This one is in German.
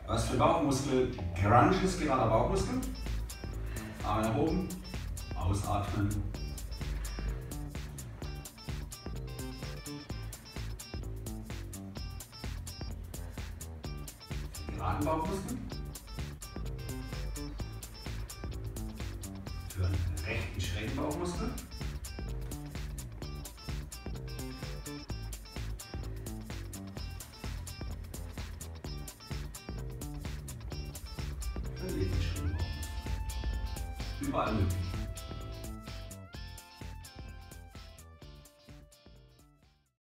Was für Bauchmuskel? Crunches, gerader Bauchmuskel. Arme nach oben. Ausatmen. Geraden Bauchmuskel. Für einen rechten schrägen Bauchmuskel. Für einen linken schrägen Bauchmuskel. Überall möglich.